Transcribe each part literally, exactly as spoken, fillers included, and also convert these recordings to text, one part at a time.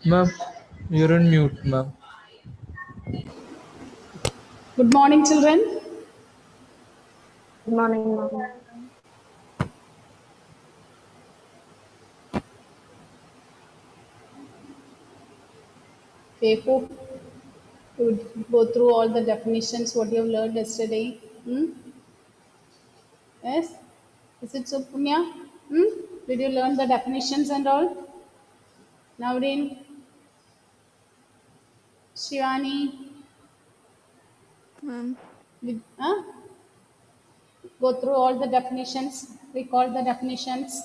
Ma'am, you're on mute, ma'am. Good morning, children. Good morning, ma'am. Okay, hope you would go through all the definitions what you have learned yesterday. Hmm? Yes? Is it so, Punya? Hmm? Did you learn the definitions and all? Navrin, Shivani, Ma'am. did, huh? Go through all the definitions, recall the definitions.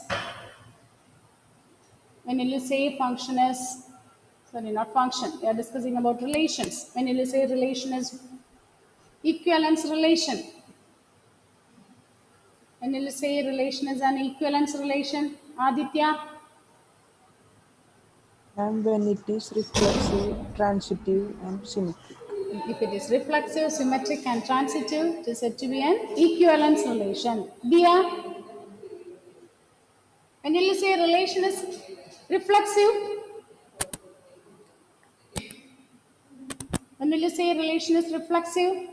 When you say function is, sorry, not function, we are discussing about relations. When you say relation is equivalence relation. When you say relation is an equivalence relation, Aditya, And when it is reflexive, transitive, and symmetric. if it is reflexive, symmetric, and transitive, it is said to be an equivalence relation. Dia, when you say relation is reflexive, when you say relation is reflexive,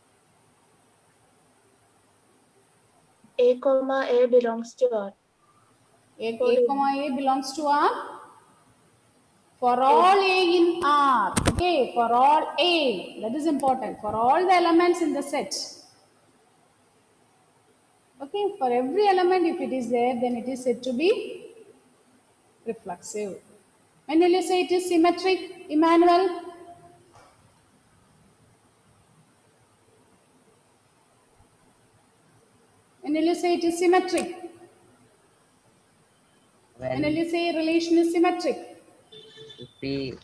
A comma A belongs to R. A, For A A, comma A belongs to R. For all A in R, okay, for all A, that is important. For all the elements in the set, okay, for every element, if it is there, then it is said to be reflexive. When will you say it is symmetric, Emmanuel? When will you say it is symmetric? When will When you say relation is symmetric? if we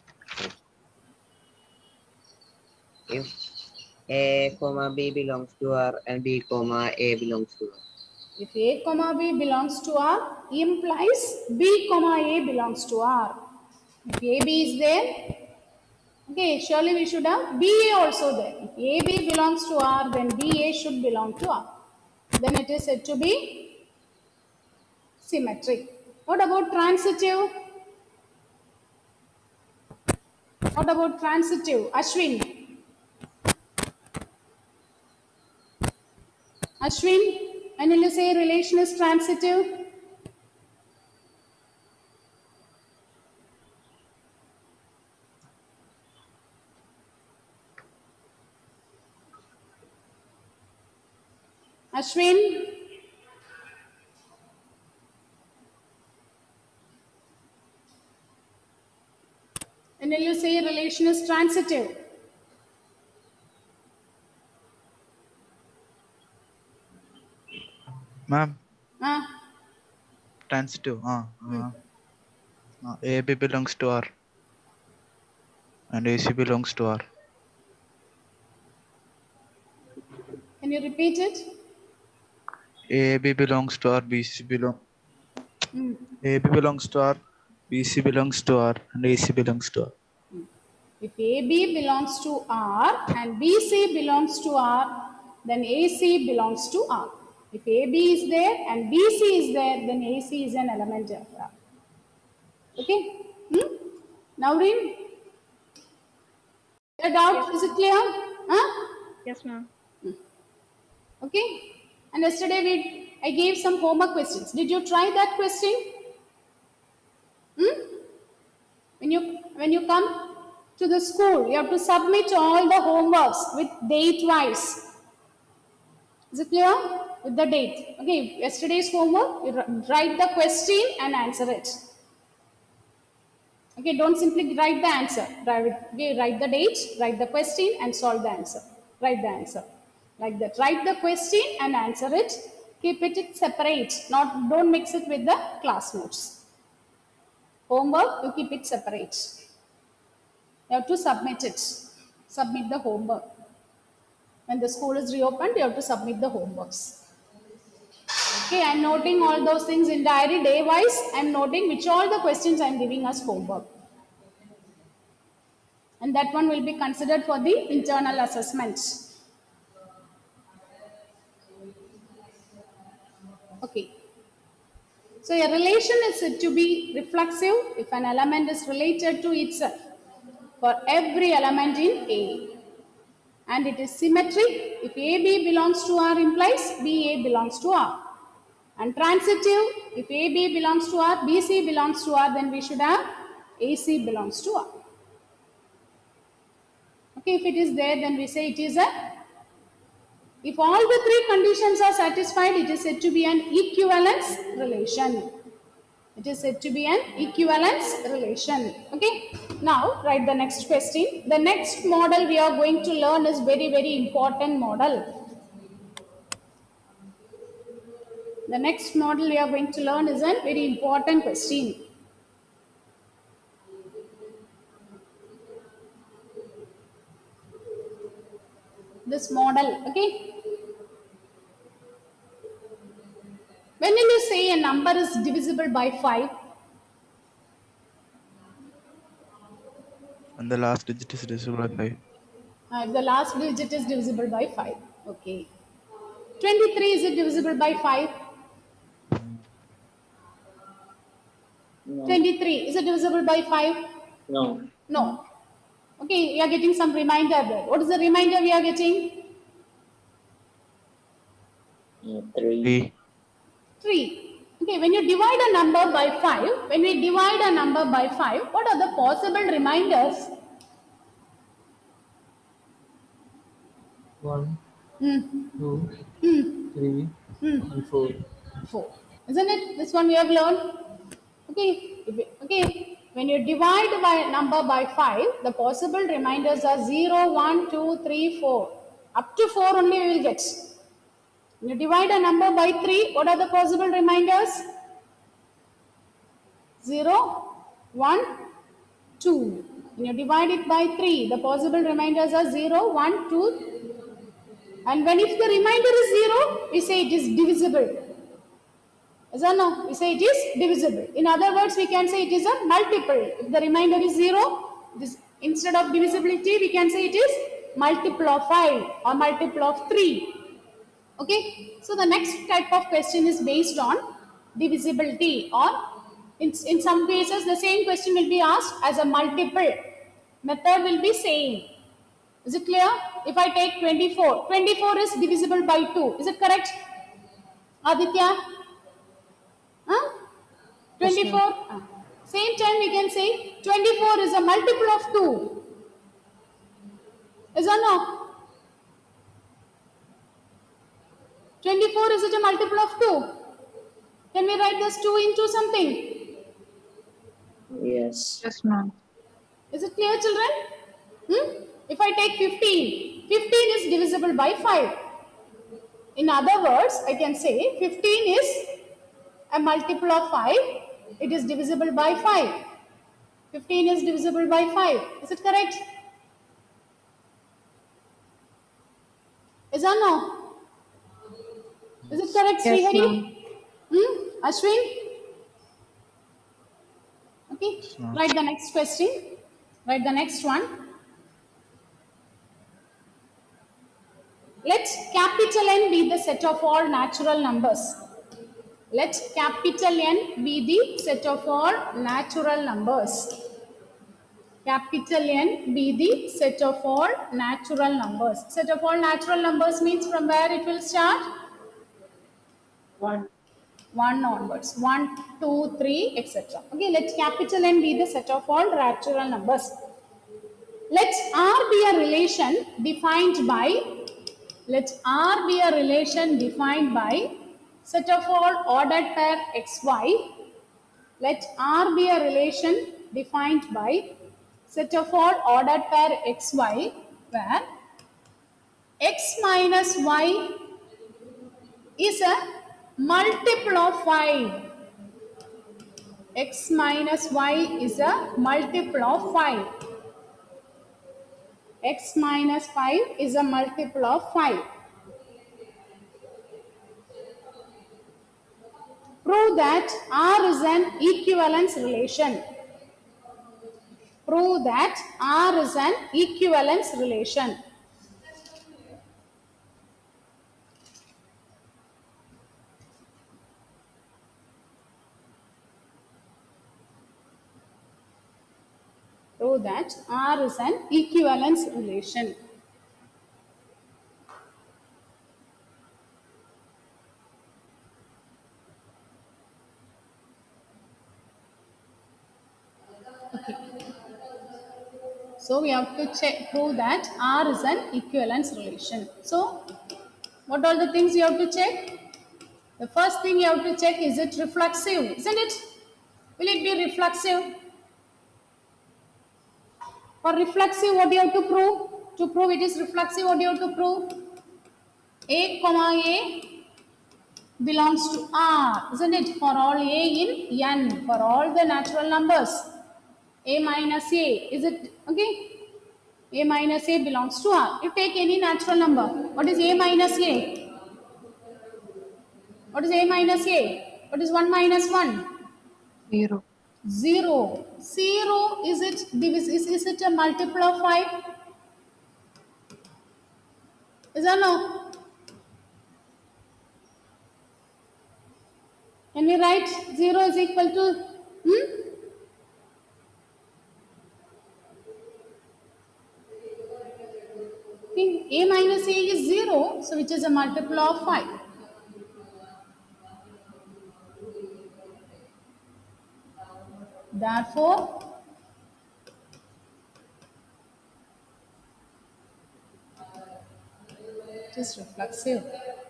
if A comma B belongs to R and B comma A belongs to R. If A comma B belongs to R, implies B comma A belongs to R. If A B is there, okay, surely we should have B A also there. If A B belongs to R, then B A should belong to R. Then it is said to be symmetric. What about transitive? What about transitive? Ashwin. Ashwin, when will you say relation is transitive? Ashwin, when will you say relation is transitive? Ma'am, Ah, transitive. Uh, uh, uh, A B belongs to R and A C belongs to R. can you repeat it? A B belongs to R, B C belong. A B belongs to R, B C belongs to R, and A C belongs to R. If A B belongs to R and B C belongs to R, then A C belongs to R. If A B is there and B C is there, then A C is an element of R. Okay? Hmm? Naureen, a yes, doubt? Is it clear? Huh? yes, ma'am. Okay? And yesterday we I gave some homework questions. Did you try that question? Hmm? When you when you come to the school, you have to submit all the homeworks with date wise. Is it clear? With the date. Okay, yesterday's homework, you write the question and answer it. Okay, don't simply write the answer. Write, okay, write the date, write the question and solve the answer. Write the answer. Like that. Write the question and answer it. Keep it separate. Not don't mix it with the class notes. Homework, you keep it separate. You have to submit it. Submit the homework. When the school is reopened, you have to submit the homeworks. Okay, I'm noting all those things in diary day wise. I'm noting which all the questions I'm giving as homework. And that one will be considered for the internal assessment. Okay. So a relation is said to be reflexive if an element is related to itself for every element in A. And it is symmetric if A B belongs to R implies B A belongs to R. And transitive if A B belongs to R, B C belongs to R, then we should have A C belongs to R. Okay, if it is there, then we say it is a, if all the three conditions are satisfied, it is said to be an equivalence relation. It is said to be an equivalence relation. Okay. Now, write the next question. The next model we are going to learn is very, very important model. The next model we are going to learn is a very important question. This model, okay. When will you say a number is divisible by five? And the last digit is divisible by five. Uh, if the last digit is divisible by five. Okay. twenty-three, is it divisible by five? No. twenty-three, is it divisible by five? No. No. Okay, we are getting some reminder there. What is the reminder we are getting? Uh, three. Three. three. Okay, when you divide a number by five, when we divide a number by five, what are the possible reminders? One, Hmm. two, Hmm. three, Hmm. and four. four. Isn't it? This one we have learned. Okay. If it- okay. When you divide by number by five, the possible reminders are zero, one, two, three, four. Up to four only we will get. When you divide a number by three, what are the possible reminders? zero, one, two. When you divide it by three, the possible reminders are zero, one, two. And when if the remainder is zero, we say it is divisible. Yes or no? We say it is divisible. In other words, we can say it is a multiple. If the remainder is zero, this, instead of divisibility, we can say it is multiple of five or multiple of three. Okay. So the next type of question is based on divisibility, or in, in some cases the same question will be asked as a multiple. Method will be same. Is it clear? If I take twenty-four, twenty-four is divisible by two. Is it correct? Aditya? Huh? twenty-four? Ah. Same time we can say twenty-four is a multiple of two. Is or no? twenty-four, is it a multiple of two? Can we write this two into something? Yes. Yes, ma'am. Is it clear, children? Hmm? If I take fifteen, fifteen is divisible by five. In other words, I can say fifteen is a multiple of five. It is divisible by five. fifteen is divisible by five. Is it correct? Is or no? Is it correct, Yes, Srihari? ma'am. Hmm? Ashwin? Okay. ma'am. Write the next question. Write the next one. Let capital N be the set of all natural numbers. Let capital N be the set of all natural numbers. Capital N be the set of all natural numbers. Set of all natural numbers means from where it will start? One. one onwards. one, two, three, et cetera. Okay, let capital N be the set of all natural numbers. Let R be a relation defined by, let R be a relation defined by set of all ordered pair xy. Let R be a relation defined by set of all ordered pair xy, where x minus y is a multiple of five. X minus y is a multiple of five. X minus five is a multiple of five. Prove that R is an equivalence relation. Prove that R is an equivalence relation. prove that R is an equivalence relation. Okay. So we have to check, prove that R is an equivalence relation. So what are the things you have to check? The first thing you have to check, is it reflexive? Isn't it? Will it be reflexive? For reflexive, what do you have to prove? To prove it is reflexive, what do you have to prove? A comma A belongs to R, isn't it? For all A in N, for all the natural numbers. A minus A, is it okay? A minus A belongs to R. You take any natural number. What is A minus A? What is A minus A? What is one minus one? Zero. Zero. Zero, is it is, is it a multiple of five? Is or no? Can we write zero is equal to hmm? Okay, A minus A is zero, so which is a multiple of five. Therefore, it is reflexive.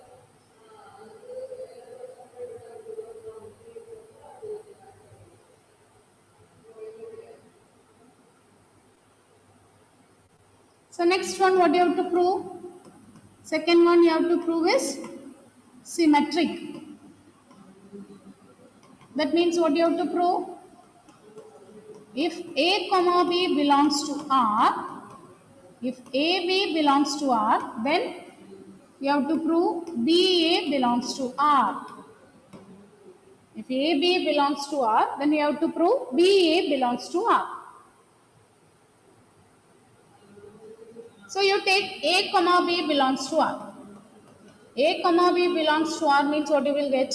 So next one, what do you have to prove? Second one you have to prove is symmetric. That means what you have to prove? If A comma B belongs to R, if A B belongs to R, then you have to prove B A belongs to R. If A B belongs to R, then you have to prove B A belongs to R. So you take A comma B belongs to R. A comma B belongs to R means what you will get?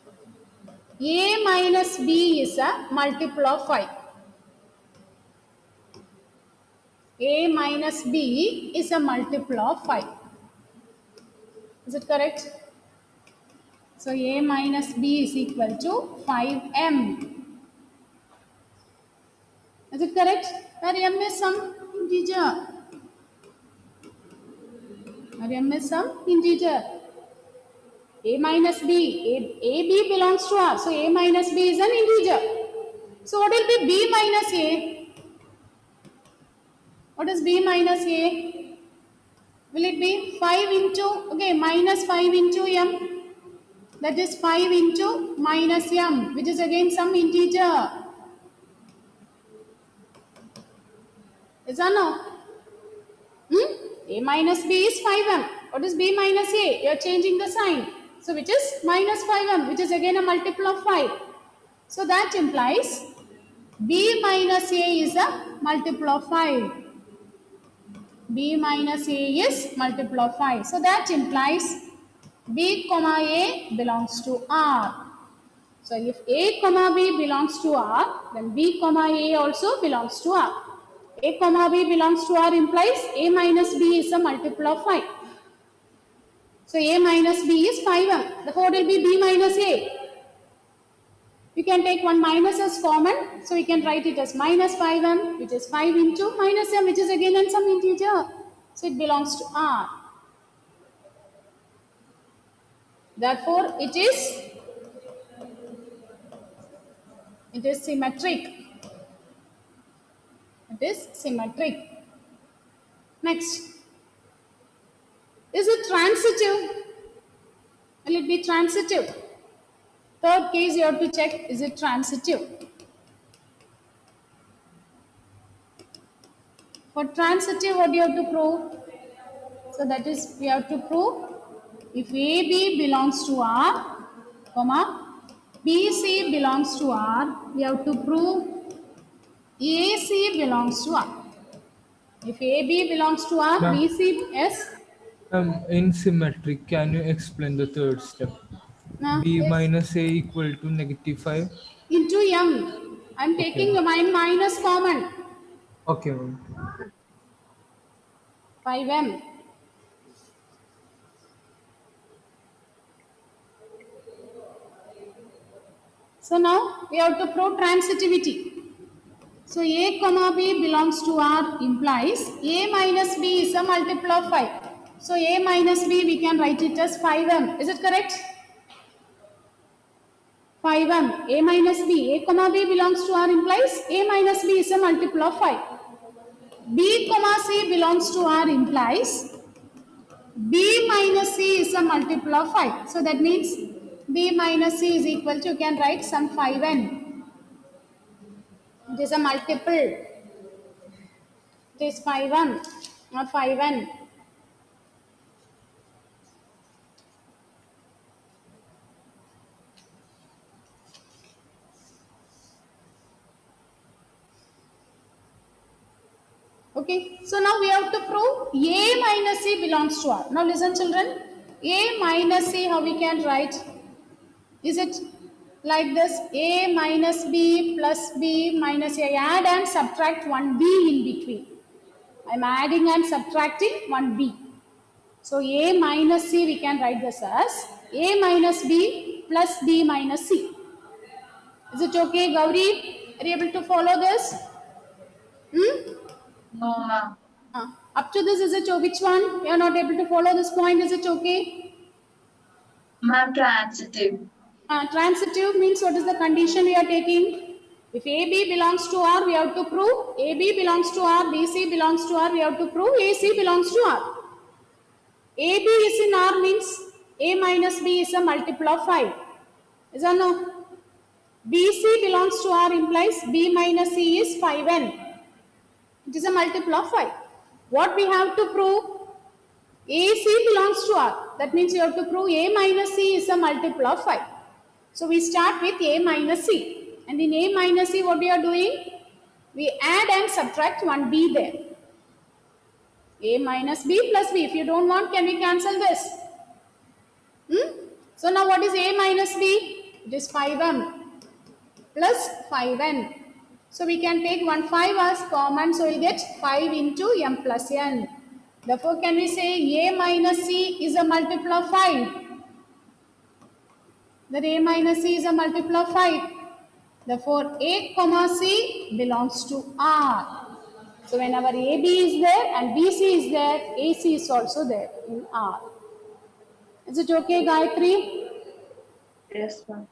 A minus B is a multiple of five. A minus B is a multiple of five. Is it correct? So A minus B is equal to five M. Is it correct? Where M is some integer. Where M is some integer. A minus B. A, A B belongs to R. So A minus B is an integer. So what will be B minus A? What is B minus A? Will it be five into, okay, minus five into M. That is five into minus M, which is again some integer. Is or no? Hmm? A minus B is five M. What is B minus A? You are changing the sign. So which is minus five M, which is again a multiple of five. So that implies B minus A is a multiple of five. B minus A is multiple of five. So that implies B comma A belongs to R. So if A comma B belongs to R, then B comma A also belongs to R. A comma B belongs to R implies A minus B is a multiple of five. So A minus B is five M. Therefore it will be B minus A. You can take one minus as common. So we can write it as minus five M, which is five into minus M, which is again in some integer. So it belongs to R. Therefore it is, it is symmetric. It is symmetric. Next. Is it transitive? Will it be transitive? Third case you have to check, is it transitive? For transitive, what do you have to prove? So that is, we have to prove if A B belongs to R, comma, B C belongs to R, we have to prove A C belongs to R. If A B belongs to R, Ma'am. B C, yes? Um, in symmetric, can you explain the third step? No, B yes. minus A equal to negative five. Into M. I am taking Okay. the min- minus common. Okay. five m. So now we have to prove transitivity. So A comma B belongs to R implies A minus B is a multiple of five. So A minus B we can write it as five m. Is it correct? five m. A minus B. A comma B belongs to R implies A minus B is a multiple of five. B comma C belongs to R implies B minus C is a multiple of five. So that means B minus C is equal to, you can write some five n. It is a multiple. It is five m, not five n. Okay, so now we have to prove A minus C belongs to R. Now listen children, A minus C, how we can write? Is it like this? A minus B plus B minus A. I add and subtract one B in between. I am adding and subtracting one B. So A minus C we can write this as A minus B plus B minus C. Is it okay, Gauri? Are you able to follow this? Hmm? No, ma'am. Uh, up to this, is it which one? You are not able to follow this point. Is it okay? Ma'am, transitive. Uh, transitive means what is the condition we are taking? If A B belongs to R, we have to prove A B belongs to R, B C belongs to R, we have to prove A C belongs to R. A B is in R means A minus B is a multiple of five. Is or no? B C belongs to R implies B minus C is five n. It is a multiple of five. What we have to prove? A C belongs to R. That means you have to prove A minus C is a multiple of five. So we start with A minus C. And in A minus C, what we are doing? We add and subtract one B there. A minus B plus B. If you don't want, can we cancel this? Hmm? So now what is A minus B? It is five m plus five n. So we can take one five as common. So we'll get five into m plus n. Therefore, can we say A minus C is a multiple of five? That A minus C is a multiple of five. Therefore, A comma C belongs to R. So whenever A B is there and B C is there, A C is also there in R. Is it okay, Gayatri? Yes, ma'am.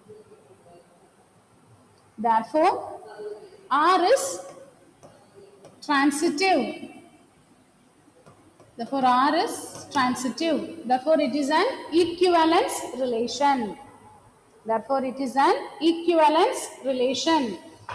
Therefore, R is transitive. Therefore, R is transitive. Therefore, it is an equivalence relation. Therefore, it is an equivalence relation.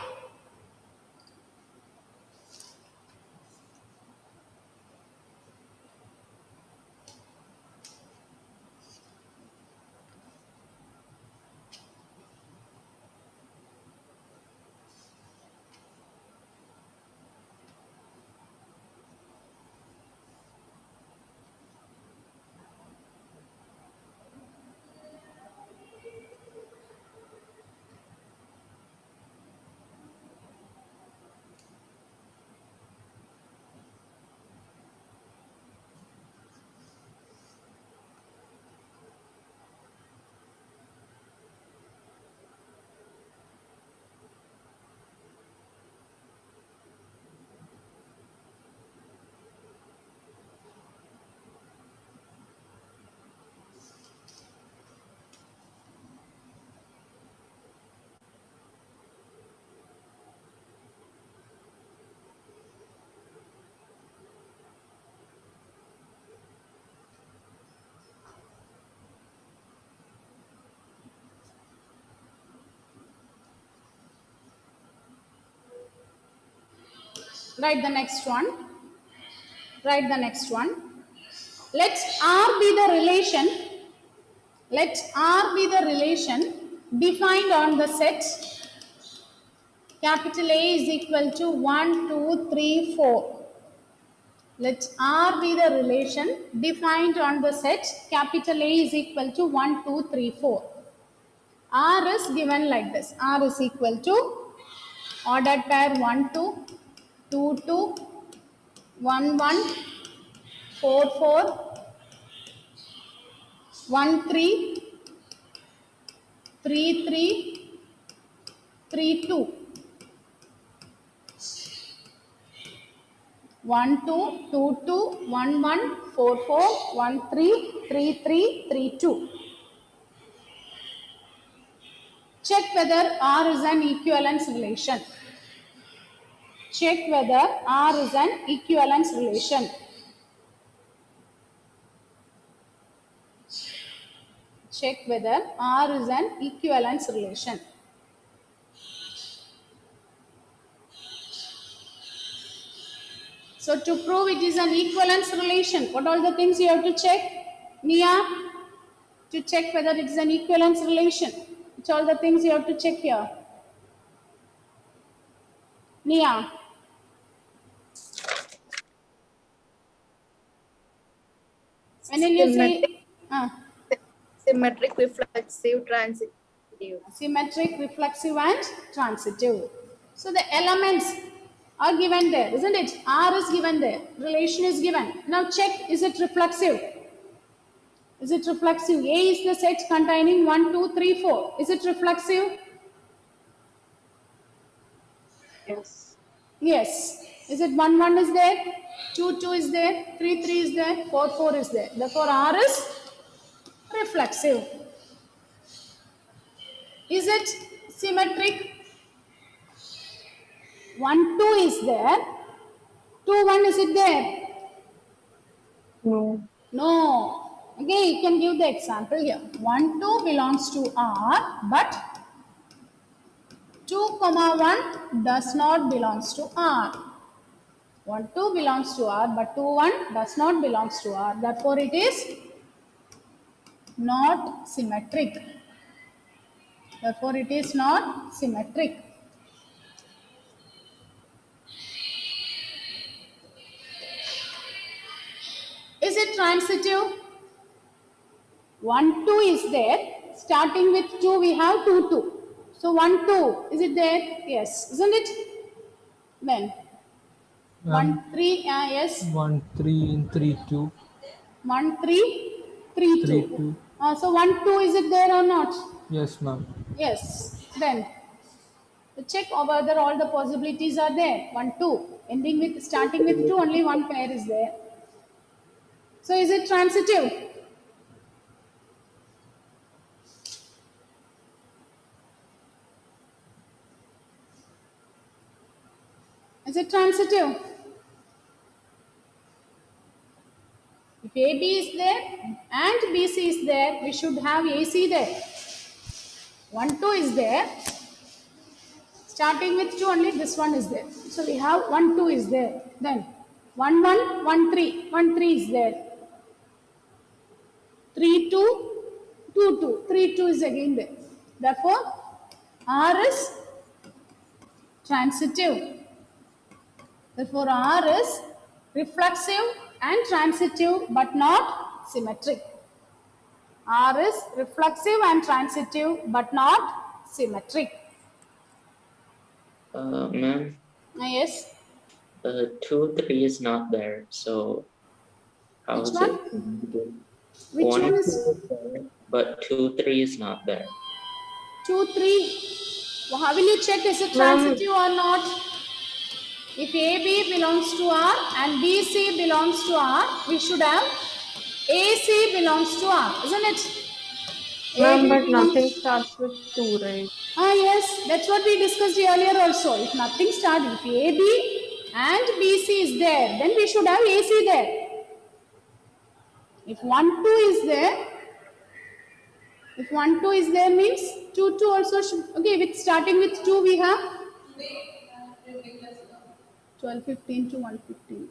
Write the next one. Write the next one. Let R be the relation. Let R be the relation defined on the set. Capital A is equal to one, two, three, four. Let R be the relation defined on the set. Capital A is equal to one, two, three, four. R is given like this. R is equal to ordered pair one, two. two two, one one, four four, one three, three three, three two. one two, two two, one one, four four, one three, three three, three two. Check whether R is an equivalence relation. Check whether R is an equivalence relation. Check whether R is an equivalence relation. So to prove it is an equivalence relation, what are the things you have to check? Nia, to check whether it is an equivalence relation, which are the things you have to check here? Nia. When will you say? Uh, Symmetric, reflexive, transitive. Symmetric, reflexive and transitive. So the elements are given there, isn't it? R is given there, relation is given. Now check, is it reflexive? Is it reflexive? A is the set containing one, two, three, four. Is it reflexive? Yes. Yes. Is it one, one is there? two, two is there? three, three is there? four, four is there. Therefore R is reflexive. Is it symmetric? one, two is there. two, one is it there? No. No. Okay, you can give the example here. one, two belongs to R, but two, one does not belongs to R. one, two belongs to R, but two, one does not belongs to R. Therefore, it is not symmetric. Therefore, it is not symmetric. Is it transitive? one, two is there. Starting with two, we have two, two. So one, two, is it there? Yes, isn't it? When? one, three, uh, yes. one, three, and three, two. one, three, three, Three, two. two. Uh, so one, two, is it there or not? Yes, ma'am. Yes. Then, to check whether all the possibilities are there. one, two. Ending with, starting with two, only one pair is there. So is it transitive? Is it transitive? If A B is there and B C is there, we should have A C there. one, two is there. Starting with two, only this one is there. So we have one, two is there. Then one, one, one, three. one, three is there. three, two, two, two. three, two is again there. Therefore, R is transitive. Therefore, R is reflexive and transitive but not symmetric. R is reflexive and transitive but not symmetric. Uh, ma'am, Uh, yes. uh, two, three is not there. So how Which is one? it? Which One one and is two is there, but two, three is not there. two, three? Well, how will you check is it transitive or not? If A B belongs to R and B C belongs to R, we should have A C belongs to R, isn't it? Ma'am, A B but belongs- nothing starts with two, right? Ah, yes, that's what we discussed earlier also. If nothing starts, if A B and B C is there, then we should have A C there. If one, two is there, if one, two is there means two, two also should, okay, with starting with two we have twelve, fifteen to one fifteen.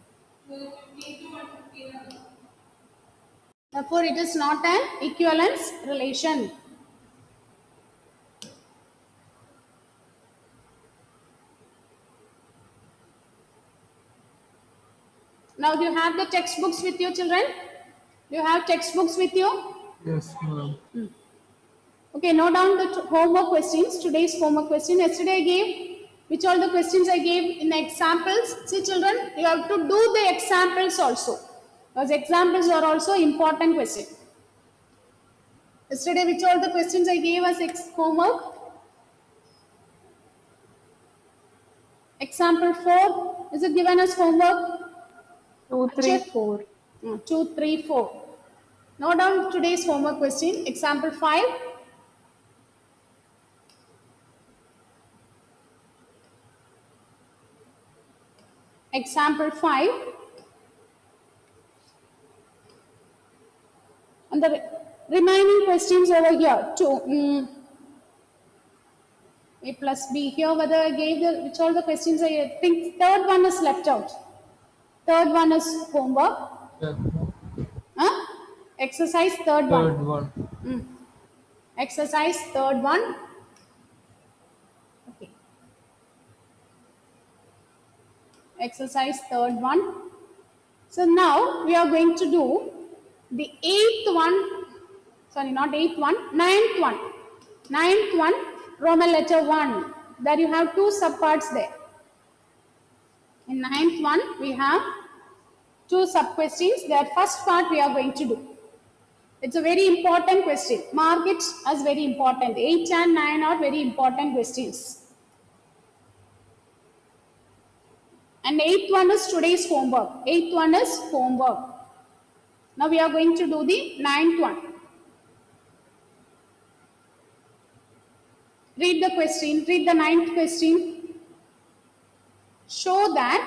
Therefore, it is not an equivalence relation. Now, do you have the textbooks with you, children? Do you have textbooks with you? Yes, ma'am. Okay, note down the t- homework questions. Today's homework question. Yesterday I gave which all the questions I gave in the examples. See children, you have to do the examples also. Because examples are also important question. Yesterday, which all the questions I gave as ex homework? Example four, is it given as homework? two, three, Check. four. Hmm, two, three, four. Note down today's homework question. Example five. Example five. And the re remaining questions over here. Two. Mm, A plus B here. Whether I gave the which all the questions I think third one is left out. Third one is homework. Yeah. Huh? Exercise third, Third one. one. Mm. Exercise third one. Okay. Exercise third one. So now we are going to do the eighth one. Sorry, not eighth one. Ninth one. Ninth one. Roman letter one. There you have two subparts there. In ninth one, we have two sub-questions. Their first part we are going to do. It's a very important question. Mark it as very important. eight and nine are very important questions. And eighth one is today's homework. Eighth one is homework. Now we are going to do the ninth one. Read the question. Read the ninth question. Show that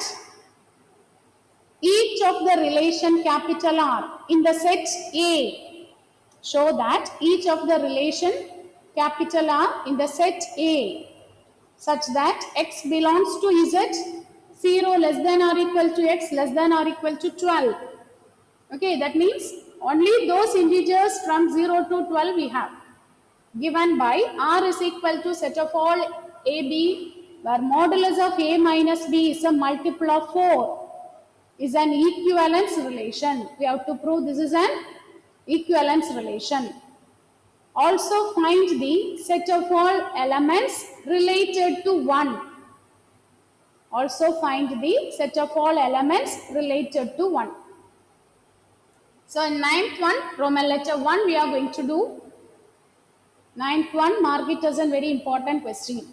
each of the relation capital R in the set A. Show that each of the relation capital R in the set A such that x belongs to Z, zero less than or equal to x less than or equal to twelve. Okay, that means only those integers from zero to twelve we have. Given by R is equal to set of all A, B, where modulus of A minus B is a multiple of four, is an equivalence relation. We have to prove this is an equivalence relation. Also find the set of all elements related to one. Also find the set of all elements related to one. So in ninth one, Roman letter one, we are going to do. Ninth one, mark it as a very important question.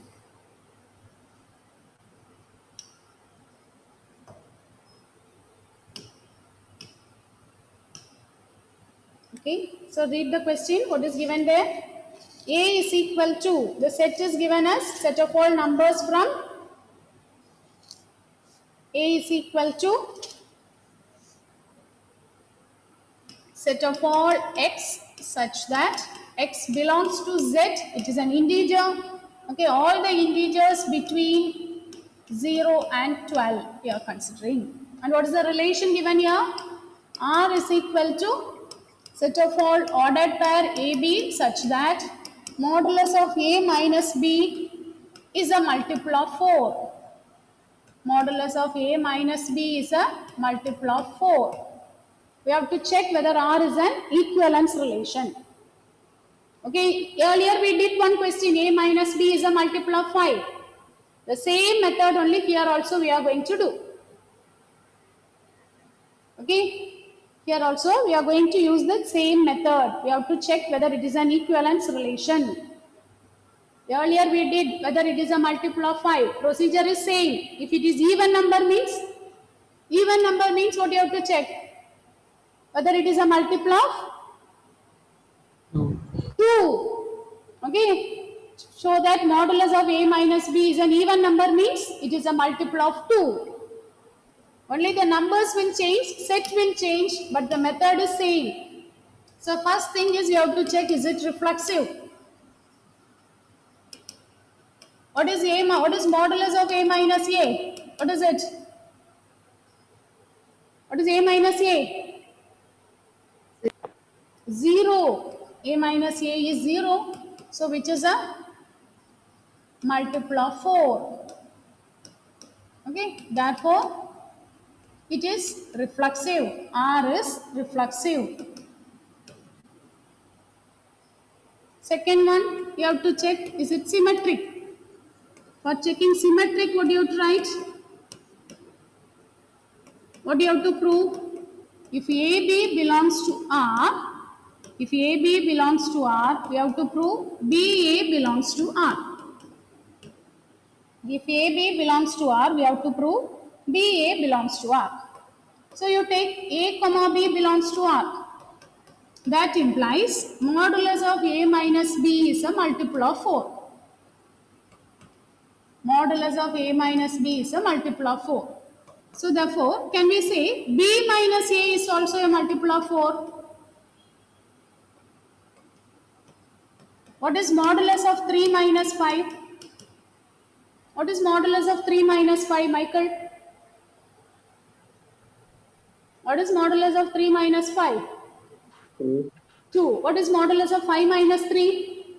Okay, so read the question. What is given there? A is equal to, the set is given as set of all numbers from A is equal to set of all x such that x belongs to Z. It is an integer. Okay, all the integers between zero and twelve we are considering. And what is the relation given here? R is equal to set of all ordered pair A B such that modulus of A minus B is a multiple of four. Modulus of A minus B is a multiple of four. We have to check whether R is an equivalence relation. Okay, earlier we did one question, A minus B is a multiple of five. The same method only here also we are going to do. Okay, here also we are going to use the same method. We have to check whether it is an equivalence relation. Earlier we did whether it is a multiple of five. Procedure is same. If it is even number means, even number means what you have to check? Whether it is a multiple of Two. two. Okay. Show that modulus of A minus B is an even number means it is a multiple of two. Only the numbers will change, set will change, but the method is same. So first thing is you have to check, is it reflexive? What is A? What is modulus of A minus A? What is it? What is A minus A? Zero. A minus A is zero. So which is a multiple of four. Okay. Therefore, it is reflexive. R is reflexive. Second one, you have to check, is it symmetric? For checking symmetric, what do you have to write? What do you have to prove? If A B belongs to R, if A B belongs to R, we have to prove B A belongs to R. If A B belongs to R, we have to prove B A belongs to R. So you take A comma B belongs to R. That implies modulus of A minus B is a multiple of four. Modulus of A minus B is a multiple of four. So therefore, can we say B minus A is also a multiple of four? What is modulus of three minus five? What is modulus of three minus five, Michael? What is modulus of three minus five? two, two. What is modulus of five minus three?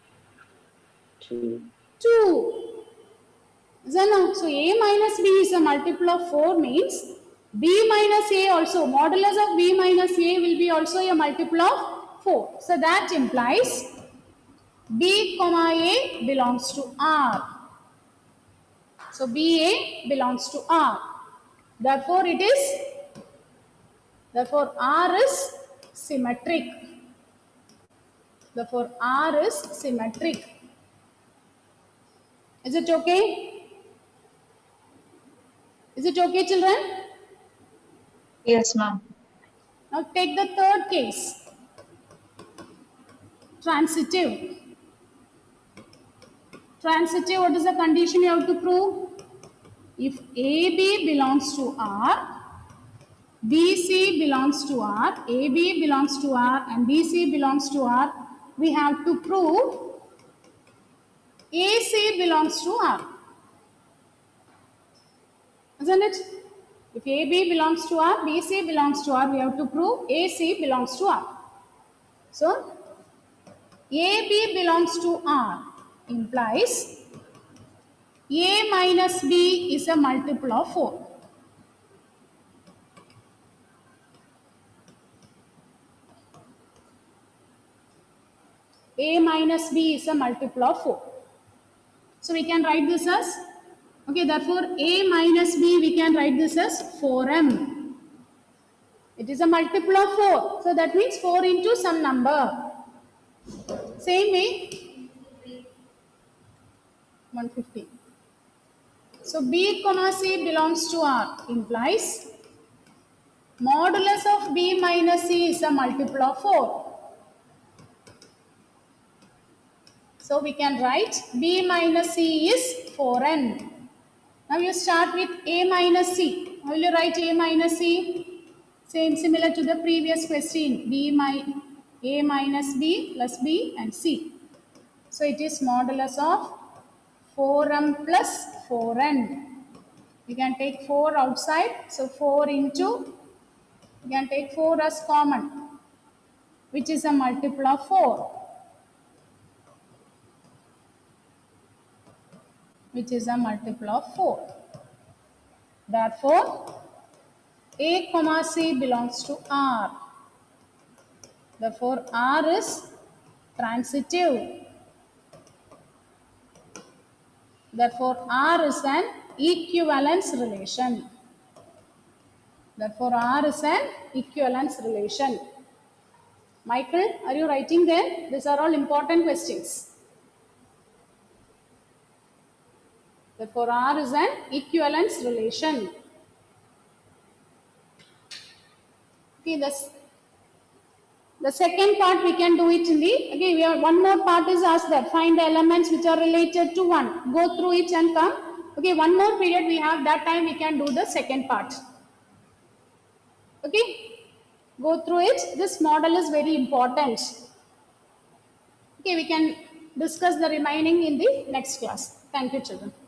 two, two. So A minus B is a multiple of four means B minus A also, modulus of B minus A will be also a multiple of four. So that implies B comma A belongs to R. So B A belongs to R. Therefore it is, therefore R is symmetric. Therefore R is symmetric. Is it okay? Is it okay, children? Yes, ma'am. Now take the third case. Transitive. Transitive, what is the condition you have to prove? If A B belongs to R, B C belongs to R, A B belongs to R and B C belongs to R, we have to prove A C belongs to R. Isn't it? If A B belongs to R, B C belongs to R, we have to prove A C belongs to R. So, A B belongs to R implies A minus B is a multiple of four. A minus B is a multiple of four. So, we can write this as, okay, therefore, A minus B, we can write this as four M. It is a multiple of four. So, that means four into some number. Same way, one hundred fifty. So, B comma C belongs to R implies modulus of B minus C is a multiple of four. So, we can write B minus C is four N. Now, you start with A minus C. How will you write A minus C? Same, similar to the previous question. B mi A minus B plus B and C. So, it is modulus of four M plus four N. You can take four outside. So, four into, you can take four as common, which is a multiple of four. Which is a multiple of four. Therefore, A comma C belongs to R. Therefore, R is transitive. Therefore, R is an equivalence relation. Therefore, R is an equivalence relation. Michael, are you writing there? These are all important questions. Therefore, R is an equivalence relation. Okay, this, the second part we can do it in the, okay, we have one more part is asked that find the elements which are related to one. Go through it and come. Okay, one more period we have, that time we can do the second part. Okay, go through it. This model is very important. Okay, we can discuss the remaining in the next class. Thank you, children.